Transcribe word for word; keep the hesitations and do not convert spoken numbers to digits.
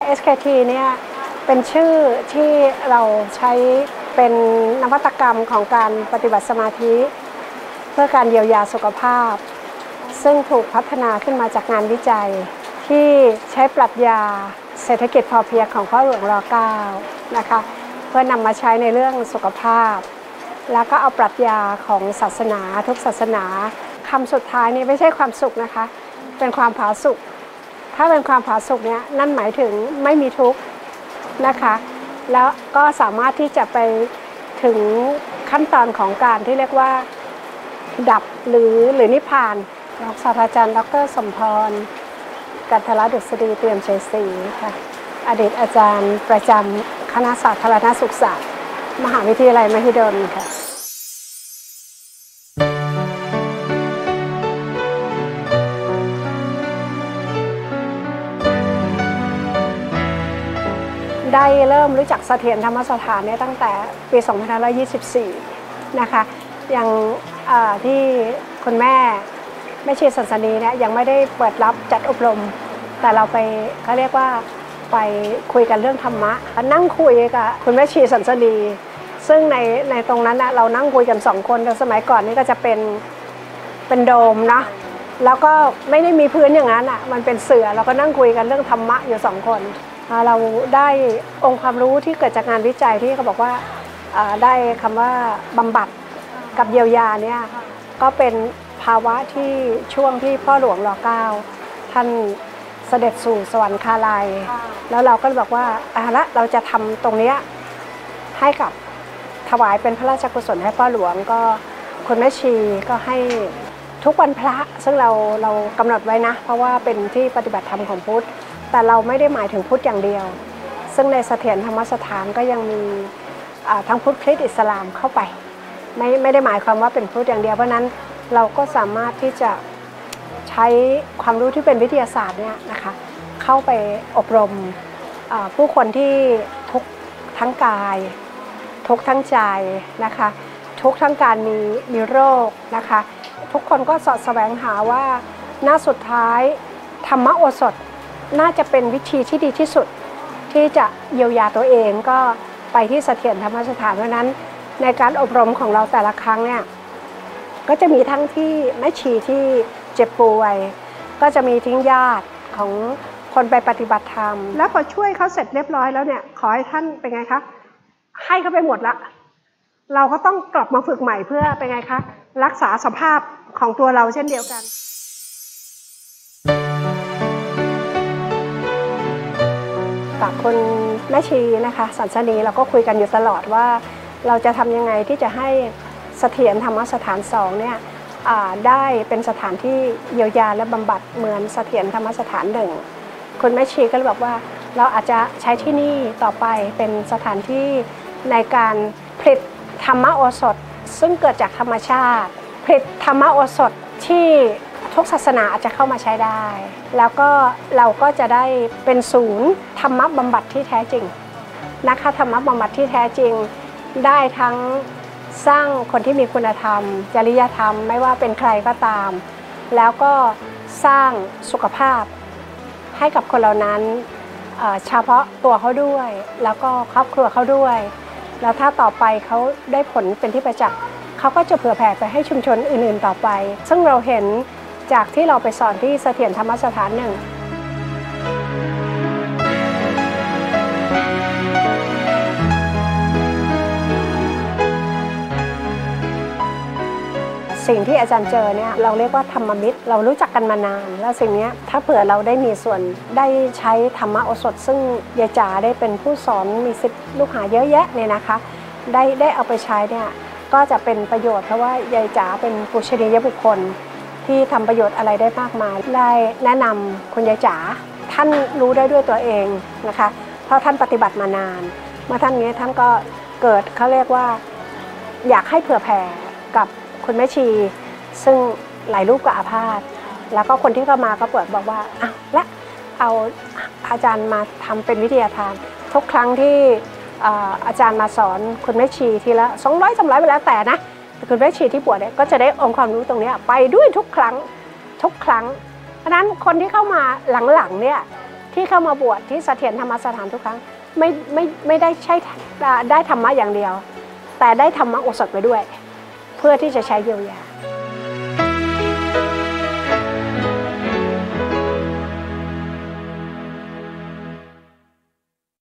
เอส เค ที เนี่ยเป็นชื่อที่เราใช้เป็นนวัตกรรมของการปฏิบัติสมาธิเพื่อการเยียวยาสุขภาพซึ่งถูกพัฒนาขึ้นมาจากงานวิจัยที่ใช้ปรัชญาเศรษฐกิจพอเพียงของพ่อหลวงรอเก้านะคะเพื่อนำมาใช้ในเรื่องสุขภาพแล้วก็เอาปรัชญาของศาสนาทุกศาสนาคำสุดท้ายนี่ไม่ใช่ความสุขนะคะเป็นความผาสุกถ้าเป็นความผาสุกเนี่ยนั่นหมายถึงไม่มีทุกข์นะคะแล้วก็สามารถที่จะไปถึงขั้นตอนของการที่เรียกว่าดับหรือหรือนิพพานรองศาสตราจารย์ดร.สมพรกันทรดุษฎีเตรียมชัยศรีค่ะอดีตอาจารย์ประจำคณะสาธารณสุขศาสตร์มหาวิทยาลัยมหิดลค่ะได้เริ่มรู้จักเสถียรธรรมสถานเนี่ยตั้งแต่ปี สองพันห้าร้อยยี่สิบสี่ นะคะอย่างที่คุณแม่แม่ชีสันสนีเนี่ยยังไม่ได้เปิดรับจัดอบรมแต่เราไปเขาเรียกว่าไปคุยกันเรื่องธรรมะนั่งคุยกับคุณแม่ชีสันสนีซึ่งในในตรงนั้นนะเรานั่งคุยกันสองคนแต่สมัยก่อนนี่ก็จะเป็นเป็นโดมนะแล้วก็ไม่ได้มีพื้นอย่างนั้นอ่ะมันเป็นเสื่อเราก็นั่งคุยกันเรื่องธรรมะอยู่สองคนเราได้องค์ความรู้ที่เกิดจากงานวิจัยที่เขาบอกว่าได้คำว่าบำบัดกับเยียวยาเนี่ยก็เป็นภาวะที่ช่วงที่พ่อหลวงรอเก้าท่านเสด็จสู่สวรรคาลัยแล้วเราก็บอกว่าอ่ะละเราจะทำตรงนี้ให้กับถวายเป็นพระราชกุศลให้พ่อหลวงก็คุณแม่ชีก็ให้ทุกวันพระซึ่งเราเรากำหนดไว้นะเพราะว่าเป็นที่ปฏิบัติธรรมของพุทธแต่เราไม่ได้หมายถึงพุทธอย่างเดียวซึ่งในเสถียรธรรมสถานก็ยังมีทั้งพุทธคริสต์อิสลามเข้าไปไม่ไม่ได้หมายความว่าเป็นพุทธอย่างเดียวเพราะนั้นเราก็สามารถที่จะใช้ความรู้ที่เป็นวิทยาศาสตร์เนี่ยนะคะเข้าไปอบรมผู้คนที่ทุกข์ทั้งกายทุกข์ทั้งใจนะคะทุกข์ทั้งการมีมีโรคนะคะทุกคนก็สอดแสวงหาว่าหน้าสุดท้ายธรรมโอสถน่าจะเป็นวิธีที่ดีที่สุดที่จะเยียวยาตัวเองก็ไปที่เสถียรธรรมสถานเพราะนั้นในการอบรมของเราแต่ละครั้งเนี่ยก็จะมีทั้งที่แม่ชีที่เจ็บป่วยก็จะมีทิ้งญาติของคนไปปฏิบัติธรรมแล้วพอช่วยเขาเสร็จเรียบร้อยแล้วเนี่ยขอให้ท่านเป็นไงคะให้เขาไปหมดละเราก็ต้องกลับมาฝึกใหม่เพื่อเป็นไงคะรักษาสภาพของตัวเราเช่นเดียวกันกับคุณแม่ชีนะคะสันสนีเราก็คุยกันอยู่ตลอดว่าเราจะทำยังไงที่จะให้เสถียรธรรมสถานสองเนี่ยได้เป็นสถานที่เยียวยาและบำบัดเหมือนเสถียรธรรมสถานหนึ่งคุณแม่ชีก็เลยบอกว่าเราอาจจะใช้ที่นี่ต่อไปเป็นสถานที่ในการผลิตธรรมโอสถซึ่งเกิดจากธรรมชาติผลิตธรรมโอสถที่ทุกศาสนาอาจจะเข้ามาใช้ได้แล้วก็เราก็จะได้เป็นศูนย์ธรรมบำบัดที่แท้จริงนะคะธรรมบำบัดที่แท้จริงได้ทั้งสร้างคนที่มีคุณธรรมจริยธรรมไม่ว่าเป็นใครก็ตามแล้วก็สร้างสุขภาพให้กับคนเหล่านั้นเฉพาะตัวเขาด้วยแล้วก็ครอบครัวเขาด้วยแล้วถ้าต่อไปเขาได้ผลเป็นที่ประจักษ์เขาก็จะเผื่อแผ่ไปให้ชุมชนอื่นๆต่อไปซึ่งเราเห็นจากที่เราไปสอนที่เสถียรธรรมสถานหนึ่งสิ่งที่อาจารย์เจอเนี่ยเราเรียกว่าธรรมมิตรเรารู้จักกันมานานแล้วสิ่งนี้ถ้าเผื่อเราได้มีส่วนได้ใช้ธรรมโอสถซึ่งยายจ๋าได้เป็นผู้สอนมีศิษย์ลูกหาเยอะแยะเนี่ยนะคะได้ได้เอาไปใช้เนี่ยก็จะเป็นประโยชน์เพราะว่ายายจ๋าเป็นปุชนียบุคคลที่ทำประโยชน์อะไรได้มากมายได้แนะนำคุณยายจ๋าท่านรู้ได้ด้วยตัวเองนะคะเพราะท่านปฏิบัติมานานเมื่อท่านนี้ท่านก็เกิดเขาเรียกว่าอยากให้เผื่อแผ่กับคุณแม่ชีซึ่งหลายรูปก็อาพาธแล้วก็คนที่เข้ามาก็เปิดบอกว่าอ่ะและเอาอาจารย์มาทำเป็นวิทยาทานทุกครั้งที่อาจารย์มาสอนคุณแม่ชีทีละสองร้อยสามร้อยไปแล้วแต่นะคุณแม่ชีที่บวชเนี่ยก็จะได้องค์ความรู้ตรงนี้ไปด้วยทุกครั้งทุกครั้งเพราะนั้นคนที่เข้ามาหลังๆเนี่ยที่ที่เข้ามาบวชที่เสถียรธรรมสถานทุกครั้งไม่ไม่ไม่ได้ใช้ได้ธรรมะอย่างเดียว แต่ได้ธรรมะโอสถไปด้วย เพื่อที่จะใช้เยียวยา